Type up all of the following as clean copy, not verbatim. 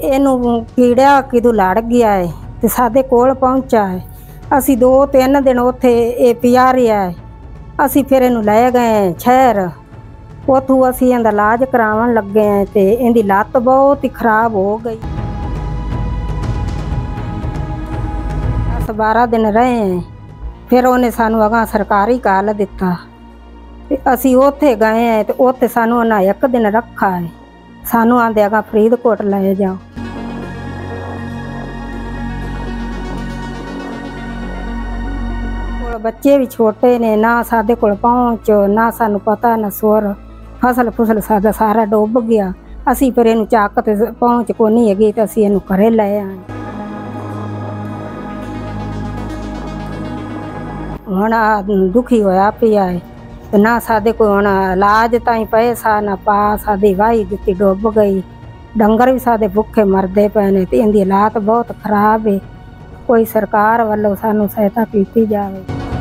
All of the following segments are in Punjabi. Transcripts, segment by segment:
ਇਹਨੂੰ ਕੀੜਾ ਕਿਦੋਂ ਲੜ ਗਿਆ ਹੈ ਤੇ ਸਾਡੇ ਕੋਲ ਪਹੁੰਚਾ ਹੈ। ਅਸੀਂ 2-3 ਦਿਨ ਉੱਥੇ ਇਹ ਪਿਆ ਰਿਹਾ ਹੈ। ਅਸੀਂ ਫਿਰ ਇਹਨੂੰ ਲੈ ਗਏ ਸ਼ਹਿਰ। ਉੱਥੋਂ ਅਸੀਂ ਇਹਦਾ ਇਲਾਜ ਕਰਾਉਣ ਲੱਗੇ ਹਾਂ ਤੇ ਇਹਦੀ ਲੱਤ ਬਹੁਤ ਹੀ ਖਰਾਬ ਹੋ ਗਈ। 10-12 ਦਿਨ ਰਹੇ ਹਾਂ। ਫਿਰ ਉਹਨੇ ਸਾਨੂੰ ਅਗਾਂਹ ਸਰਕਾਰੀ ਕਾਲ ਦਿੱਤਾ ਤੇ ਅਸੀਂ ਉੱਥੇ ਗਏ ਹਾਂ ਤੇ ਉੱਥੇ ਸਾਨੂੰ ਉਹਨਾਂ 1 ਦਿਨ ਰੱਖਾ ਹੈ। ਸਾਨੂੰ ਆਂਦੇ ਅਗਾਂਹ ਫਰੀਦਕੋਟ ਲੈ ਜਾਓ। ਬੱਚੇ ਵੀ ਛੋਟੇ ਨੇ, ਨਾ ਸਾਡੇ ਕੋਲ ਪਹੁੰਚ, ਨਾ ਸਾਨੂੰ ਪਤਾ ਨਾ ਸੁਰ। ਫਸਲ ਸਾਡਾ ਸਾਰਾ ਡੁੱਬ ਗਿਆ। ਅਸੀਂ ਫਿਰ ਇਹਨੂੰ ਚੱਕ ਤੇ ਪਹੁੰਚ ਕੋ ਨਹੀਂ ਹੈਗੀ ਤੇ ਅਸੀਂ ਇਹਨੂੰ ਘਰੇ ਲੈ ਆਏ। ਹੁਣ ਦੁਖੀ ਹੋਇਆ ਪਿਆ ਹੈ ਤੇ ਨਾ ਸਾਡੇ ਕੋਲ ਹੁਣ ਇਲਾਜ ਤਾਈਂ ਪੈਸਾ ਨਾ ਪਾ। ਸਾਡੀ ਵਾਹੀ ਦਿੱਤੀ ਡੁੱਬ ਗਈ। ਡੰਗਰ ਵੀ ਸਾਡੇ ਭੁੱਖੇ ਮਰਦੇ ਪਏ ਨੇ ਤੇ ਇਹਦੀ ਹਾਲਾਤ ਬਹੁਤ ਖਰਾਬ ਹੈ। ਕੋਈ ਸਰਕਾਰ ਵੱਲੋਂ ਸਾਨੂੰ ਸਹਾਇਤਾ ਕੀਤੀ ਜਾਵੇ।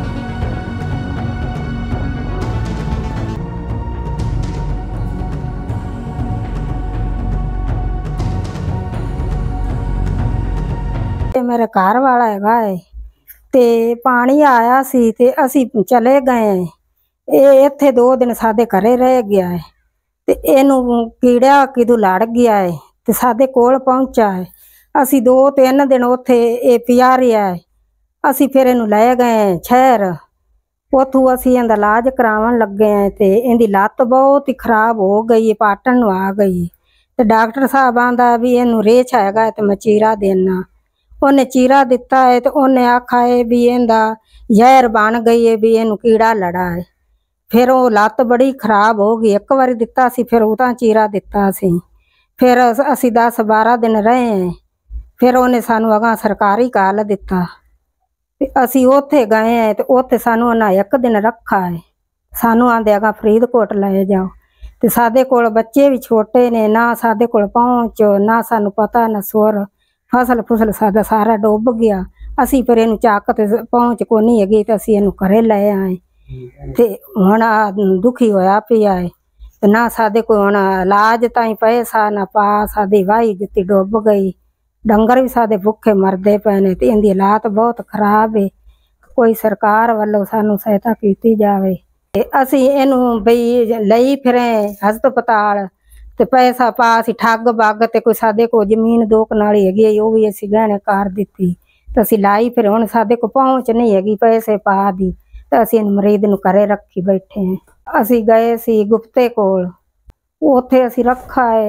ਮੇਰੇ ਘਰ ਵਾਲਾ ਹੈਗਾ ਹੈ ਤੇ ਪਾਣੀ ਆਇਆ ਸੀ ਤੇ ਅਸੀਂ ਚਲੇ ਗਏ। ਇਹ ਇੱਥੇ 2 ਦਿਨ ਸਾਡੇ ਘਰੇ ਰਹਿ ਗਿਆ ਹੈ ਤੇ ਇਹਨੂੰ ਕੀੜਾ ਕਿਦੋਂ ਲੜ ਗਿਆ ਹੈ ਤੇ ਸਾਡੇ ਕੋਲ ਪਹੁੰਚਾ ਹੈ। ਅਸੀਂ 2-3 ਦਿਨ ਉੱਥੇ ਇਹ ਪਿਆ ਰਿਹਾ ਹੈ। ਅਸੀਂ ਫਿਰ ਇਹਨੂੰ ਲੈ ਗਏ ਸ਼ਹਿਰ। ਉੱਥੋਂ ਅਸੀਂ ਇਹਦਾ ਇਲਾਜ ਕਰਾਉਣ ਲੱਗੇ ਹਾਂ ਤੇ ਇਹਦੀ ਲੱਤ ਬਹੁਤ ਹੀ ਖਰਾਬ ਹੋ ਗਈ ਹੈ, ਪਾਟਣ ਨੂੰ ਆ ਗਈ ਤੇ ਡਾਕਟਰ ਸਾਹਿਬ ਆਂਦਾ ਵੀ ਇਹਨੂੰ ਰੇਛ ਹੈਗਾ ਤੇ ਮੈਂ ਚੀਰਾ ਦੇਣਾ। ਉਹਨੇ ਚੀਰਾ ਦਿੱਤਾ ਹੈ ਤੇ ਉਹਨੇ ਆਖਾ ਹੈ ਵੀ ਇਹਦਾ ਜ਼ਹਿਰ ਬਣ ਗਈ ਹੈ, ਵੀ ਇਹਨੂੰ ਕੀੜਾ ਲੜਾ ਹੈ। ਫਿਰ ਉਹ ਲੱਤ ਬੜੀ ਖਰਾਬ ਹੋ ਗਈ। 1 ਵਾਰੀ ਦਿੱਤਾ ਸੀ, ਫਿਰ ਉਹ ਤਾਂ ਚੀਰਾ ਦਿੱਤਾ ਸੀ। ਫਿਰ ਅਸੀਂ 10-12 ਦਿਨ ਰਹੇ ਹਾਂ। ਫਿਰ ਉਹਨੇ ਸਾਨੂੰ ਅਗਾਂਹ ਸਰਕਾਰੀ ਕਾਲ ਦਿੱਤਾ ਤੇ ਅਸੀਂ ਉੱਥੇ ਗਏ ਹਾਂ ਤੇ ਉੱਥੇ ਸਾਨੂੰ ਉਹਨਾਂ 1 ਦਿਨ ਰੱਖਾ ਹੈ। ਸਾਨੂੰ ਆਂਦੇ ਅਗਾਂਹ ਫਰੀਦਕੋਟ ਲੈ ਜਾਓ ਤੇ ਸਾਡੇ ਕੋਲ ਬੱਚੇ ਵੀ ਛੋਟੇ ਨੇ, ਨਾ ਸਾਡੇ ਕੋਲ ਪਹੁੰਚ, ਨਾ ਸਾਨੂੰ ਪਤਾ ਨਾ ਸੁਰ। ਫਸਲ ਸਾਡਾ ਸਾਰਾ ਡੁੱਬ ਗਿਆ। ਅਸੀਂ ਫਿਰ ਇਹਨੂੰ ਚੱਕ ਤੇ ਪਹੁੰਚ ਕੋ ਨਹੀਂ ਹੈਗੀ ਤੇ ਅਸੀਂ ਇਹਨੂੰ ਘਰੇ ਲੈ ਆਏ। ਤੇ ਹੁਣ ਦੁਖੀ ਹੋਇਆ ਪਿਆ ਹੈ ਤੇ ਨਾ ਸਾਡੇ ਕੋਲ ਹੁਣ ਇਲਾਜ ਤਾਈਂ ਪੈਸਾ ਨਾ ਪਾ। ਸਾਡੀ ਵਾਹੀ ਦਿੱਤੀ ਡੁੱਬ ਗਈ। ਡੰਗਰ ਵੀ ਸਾਡੇ ਭੁੱਖੇ ਮਰਦੇ ਪਏ ਨੇ ਤੇ ਇਹਦੀ ਹਾਲਾਤ ਬਹੁਤ ਖਰਾਬ ਹੈ। ਕੋਈ ਸਰਕਾਰ ਵੱਲੋਂ ਸਾਨੂੰ ਸਹਾਇਤਾ ਕੀਤੀ ਜਾਵੇ। ਤੇ ਅਸੀਂ ਇਹਨੂੰ ਬਈ ਲਈ ਫਿਰੇ ਹਸਪਤਾਲ ਤੇ ਪੈਸਾ ਪਾ। ਅਸੀਂ ਠੱਗ ਬੱਗ ਤੇ ਕੋਈ ਸਾਡੇ ਕੋਲ ਜ਼ਮੀਨ 2 ਕਨਾਲੀ ਹੈਗੀ, ਉਹ ਵੀ ਅਸੀਂ ਗਹਿਣੇ ਕਰ ਦਿੱਤੀ ਤੇ ਅਸੀਂ ਲਾਈ। ਫਿਰ ਹੁਣ ਸਾਡੇ ਕੋਲ ਪਹੁੰਚ ਨਹੀਂ ਹੈਗੀ ਪੈਸੇ ਪਾ ਦੀ ਤੇ ਅਸੀਂ ਮਰੀਜ਼ ਨੂੰ ਘਰੇ ਰੱਖੀ ਬੈਠੇ ਹਾਂ। ਅਸੀਂ ਗਏ ਸੀ ਗੁਪਤੇ ਕੋਲ, ਉੱਥੇ ਅਸੀਂ ਰੱਖਾ ਹੈ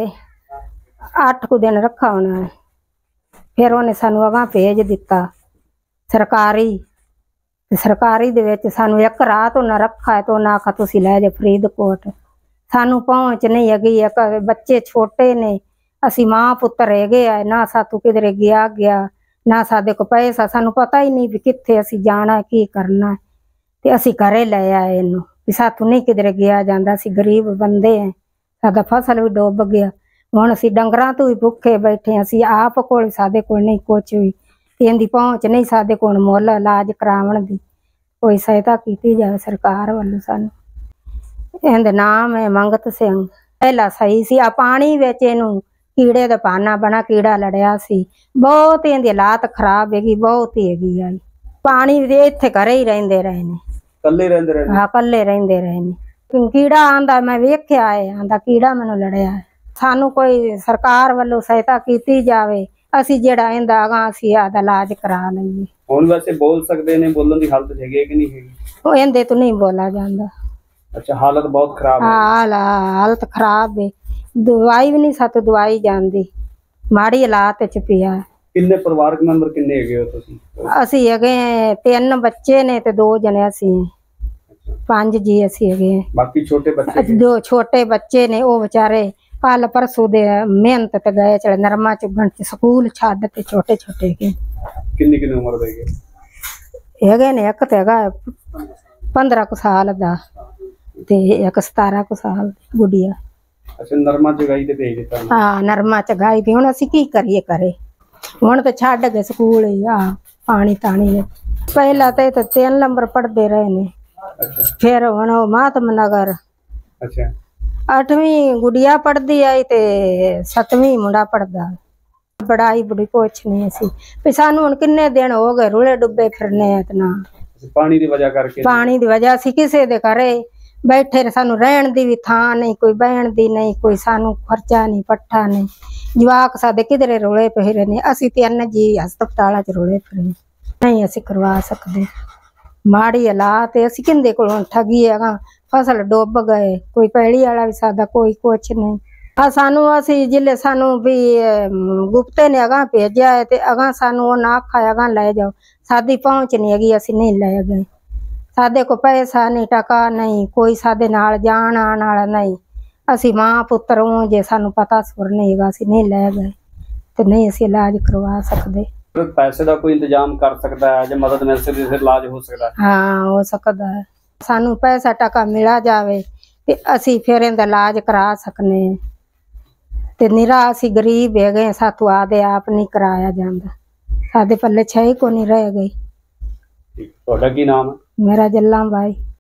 8 ਕੁ ਦਿਨ ਰੱਖਾ ਹੋਣਾ ਹੈ। ਫਿਰ ਉਹਨੇ ਸਾਨੂੰ ਅਗਾਂਹ ਭੇਜ ਦਿੱਤਾ ਸਰਕਾਰੀ। ਤੇ ਸਰਕਾਰੀ ਦੇ ਵਿੱਚ ਸਾਨੂੰ 1 ਰਾਤ ਉਹਨਾਂ ਰੱਖਾ ਹੈ ਤੇ ਉਹਨਾਂ ਆਖਾ ਤੁਸੀਂ ਲੈ ਜਾਓ ਫਰੀਦਕੋਟ। ਸਾਨੂੰ ਪਹੁੰਚ ਨਹੀਂ ਹੈਗੀ। ਬੱਚੇ ਛੋਟੇ ਨੇ, ਅਸੀਂ ਮਾਂ ਪੁੱਤਰ ਹੈਗੇ ਆ, ਨਾ ਸਾਥੋਂ ਕਿਧਰੇ ਗਿਆ ਨਾ ਸਾਡੇ ਕੋਲ ਪੈਸਾ। ਸਾਨੂੰ ਪਤਾ ਹੀ ਨਹੀਂ ਵੀ ਕਿੱਥੇ ਅਸੀਂ ਜਾਣਾ, ਕੀ ਕਰਨਾ ਤੇ ਅਸੀਂ ਘਰੇ ਲੈ ਆਏ ਇਹਨੂੰ ਵੀ ਸਾਥੋਂ ਨਹੀਂ ਕਿਧਰੇ ਗਿਆ ਜਾਂਦਾ। ਅਸੀਂ ਗਰੀਬ ਬੰਦੇ ਹਾਂ, ਸਾਡਾ ਫਸਲ ਵੀ ਡੁੱਬ ਗਿਆ। ਹੁਣ ਅਸੀਂ ਡੰਗਰਾਂ ਤੋਂ ਵੀ ਭੁੱਖੇ ਬੈਠੇ। ਅਸੀਂ ਆਪ ਕੋਲ ਸਾਡੇ ਕੋਲ ਨਹੀਂ ਕੁਛ ਵੀ। ਇਹਦੀ ਪਹੁੰਚ ਨਹੀਂ ਸਾਡੇ ਕੋਲ ਮੁੱਲ ਇਲਾਜ ਕਰਾਉਣ ਦੀ। ਕੋਈ ਸਹਾਇਤਾ ਕੀਤੀ ਜਾਵੇ ਸਰਕਾਰ ਵੱਲੋਂ ਸਾਨੂੰ। ਇਹਦਾ ਨਾਮ ਹੈ ਮੰਗਤ ਸਿੰਘ। ਪਹਿਲਾਂ ਸਹੀ ਸੀ। ਆ ਪਾਣੀ ਵਿੱਚ ਇਹਨੂੰ ਕੀੜੇ ਦਾ ਪਾਨਾ ਬਣਾ ਕੀੜਾ ਲੜਿਆ ਸੀ। ਬਹੁਤ ਇਹਦੀ ਹਾਲਾਤ ਖਰਾਬ ਹੈਗੀ, ਬਹੁਤ ਹੀ ਹੈਗੀ ਆ। ਪਾਣੀ ਦੇ ਇੱਥੇ ਘਰੇ ਹੀ ਰਹਿੰਦੇ ਰਹੇ ਨੇ। ਕੱਲੇ ਰਹਿੰਦੇ ਰਹੇ? ਹਾਂ, ਕੱਲੇ ਰਹਿੰਦੇ ਰਹੇ ਨੇ। ਕੀੜਾ ਆਂਦਾ ਮੈਂ ਵੇਖਿਆ ਹੈ, ਆਂਦਾ ਕੀੜਾ ਮੈਨੂੰ ਲੜਿਆ ਹੈ। ਸਾਨੂੰ ਕੋਈ ਸਰਕਾਰ ਵੱਲੋਂ ਸਹਾਇਤਾ ਕੀਤੀ ਜਾਵੇ। ਅਸੀਂ ਜਿਹੜਾ ਇਹਦਾ ਅਗਾਂਹ ਅਸੀਂ ਆਦਾ ਇਲਾਜ ਕਰਾ ਲਈਏ। ਹੁਣ ਵੈਸੇ ਬੋਲ ਸਕਦੇ ਨੇ, ਬੋਲਣ ਦੀ ਹਾਲਤ ਹੈਗੀ ਕਿ ਨਹੀਂ ਹੈਗੀ? ਉਹ ਇਹਦੇ ਤੋਂ ਨਹੀਂ ਬੋਲਾ ਜਾਂਦਾ। ਅੱਛਾ, ਹਾਲਤ ਬਹੁਤ ਖਰਾਬ ਹੈ। ਹਾਲਤ ਖਰਾਬ ਹੈ। ਦਵਾਈ ਵੀ ਨਹੀਂ ਸਾਥੋਂ ਦਵਾਈ ਜਾਂਦੀ, ਮਾੜੀ ਹਾਲਾਤ ਚ ਪਿਆ। ਕਿੰਨੇ ਪਰਿਵਾਰਕ ਮੈਂਬਰ ਕਿੰਨੇ ਹੈਗੇ ਹੋ ਤੁਸੀਂ? ਅਸੀਂ ਹੈਗੇ 3 ਬੱਚੇ ਨੇ ਤੇ 2 ਜਣੇ ਅਸੀਂ 5 ਜੀ ਅਸੀਂ ਹੈਗੇ। ਬਾਕੀ ਛੋਟੇ ਬੱਚੇ? 2 ਛੋਟੇ ਬੱਚੇ ਨੇ, ਉਹ ਵਿਚਾਰੇ ਕੱਲ ਪਰਸੋਂ ਦੇ ਮਿਹਨਤ ਤੇ ਗਏ ਚਲੇ ਨਰਮਾ ਚੁਗਣ ਤੇ ਸਕੂਲ ਛੱਡ ਤੇ ਛੋਟੇ ਹੈਗੇ। ਕਿੰਨੀ ਉਮਰ ਦੇ ਹੈਗੇ ਨੇ? ਇੱਕ ਤੇ ਹੈਗਾ 15 ਕੁ ਸਾਲ ਦਾ ਤੇ ਇੱਕ 17 ਕੁ ਸਾਲ ਦੀ ਗੁੱਡੀਆ। ਅੱਛਾ, ਨਰਮਾ ਚਗਾਈ ਤੇ ਭੇਜ ਦਿੱਤਾ? ਹਾਂ, ਨਰਮਾ ਚਗਾਈ ਤੇ ਹੁਣ ਅਸੀਂ ਕੀ ਕਰੀਏ ਘਰੇ। ਹੁਣ ਤਾਂ ਛੱਡ ਗਏ ਸਕੂਲ ਆ ਪਾਣੀ ਤਾਣੀ। ਪਹਿਲਾਂ ਤਾਂ 3 ਨੰਬਰ ਪੜ੍ਹਦੇ ਰਹੇ ਨੇ। ਫਿਰ ਹੁਣ ਉਹ ਮਾਤਮ ਨਗਰ। ਅੱਛਾ, 8ਵੀਂ ਗੁੜੀਆ ਪੜ੍ਹਦੀ ਆਈ ਤੇ 7ਵੀਂ ਮੁੰਡਾ ਪੜ੍ਹਦਾ। ਬੜਾਈ ਬੜੀ ਪੁੱਛਣੀ ਸੀ ਵੀ ਸਾਨੂੰ ਹੁਣ ਕਿੰਨੇ ਦਿਨ ਹੋ ਗਏ ਰੁਲੇ ਡੁੱਬੇ ਫਿਰਨੇ ਆ ਤੇ ਨਾ ਪਾਣੀ ਦੀ ਵਜ੍ਹਾ ਕਰਕੇ ਪਾਣੀ ਦੀ ਵਜ੍ਹਾ ਅਸੀਂ ਕਿਸੇ ਦੇ ਘਰੇ ਬੈਠੇ ਨੇ, ਸਾਨੂੰ ਰਹਿਣ ਦੀ ਵੀ ਥਾਂ ਨਹੀਂ, ਕੋਈ ਬਹਿਣ ਦੀ ਨਹੀਂ, ਕੋਈ ਸਾਨੂੰ ਖਰਚਾ ਨਹੀਂ, ਪੱਠਾ ਨਹੀਂ। ਜਵਾਕ ਸਾਡੇ ਕਿਧਰੇ ਰੋਲੇ ਫਿਰੇ ਨੇ, ਅਸੀਂ ਤੇ ਅੰਨ ਜੀ ਹਸਪਤਾਲਾਂ 'ਚ ਰੋਲੇ ਫਿਰੇ ਨਹੀਂ ਅਸੀਂ ਕਰਵਾ ਸਕਦੇ। ਮਾੜੀ ਹਾਲਾਤ ਅਸੀਂ ਕਿੰਦੇ ਕੋਲੋਂ ਠੱਗੀ ਹੈਗਾ, ਫਸਲ ਡੁੱਬ ਗਏ, ਕੋਈ ਪੈਲੀ ਵਾਲਾ ਵੀ ਸਾਡਾ ਕੋਈ ਕੁਛ ਨਹੀਂ। ਆ ਸਾਨੂੰ ਅਸੀਂ ਜਿਲੇ ਸਾਨੂੰ ਵੀ ਗੁਪਤੇ ਨੇ ਅਗਾਂਹ ਭੇਜਿਆ ਹੈ ਤੇ ਅਗਾਂਹ ਸਾਨੂੰ ਉਹ ਨਾ ਆਖਿਆ ਅਗਾਂਹ ਲੈ ਜਾਓ, ਸਾਡੀ ਪਹੁੰਚ ਨਹੀਂ ਹੈਗੀ, ਅਸੀਂ ਨਹੀਂ ਲੈ ਗਏ। ਸਾਡੇ ਕੋਲ ਪੈਸਾ ਨਹੀਂ, ਟਕਾ ਨਹੀਂ, ਕੋਈ ਸਾਡੇ ਨਾਲ ਜਾਣ ਆਉਣ ਵਾਲਾ ਨਹੀਂ। ਅਸੀਂ ਮਾਂ ਪੁੱਤਰ ਉਹ ਜੇ ਸਾਨੂੰ ਪਤਾ ਸੁਰ ਨਹੀਂ ਹੈਗਾ, ਅਸੀਂ ਨਹੀਂ ਲੈ ਗਏ ਤੇ ਨਹੀਂ ਅਸੀਂ ਇਲਾਜ ਕਰਵਾ ਸਕਦੇ। ਪੈਸੇ ਦਾ ਕੋਈ ਇੰਤਜ਼ਾਮ ਕਰ ਸਕਦਾ ਹੈ, ਜੇ ਮਦਦ ਮਿਲ ਸਕਦੀ ਫਿਰ ਇਲਾਜ ਹੋ ਸਕਦਾ ਹੈ। ਹਾਂ ਹੋ ਸਕਦਾ ਹੈ, ਸਾਨੂੰ ਪੈਸਾ ਟਕਾ ਮਿਲਾ ਜਾਵੇ ਤੇ ਅਸੀਂ ਫਿਰ ਇਹਦਾ ਇਲਾਜ ਕਰਾ ਸਕਨੇ। ਤੇ ਨਿਰਾ ਅਸੀਂ ਗਰੀਬ ਹੈਗੇ, ਸਾਥੋਂ ਆਦੇ ਆਪ ਨਹੀਂ ਕਰਾਇਆ ਜਾਂਦਾ, ਸਾਡੇ ਪੱਲੇ ਛੇ ਕੋ ਨਹੀਂ ਰਹਿ ਗਈ। ਤੁਹਾਡਾ ਕੀ ਨਾਮ ਹੈ? ਮੇਰਾ ਜੱਲਾ ਬਾਈ।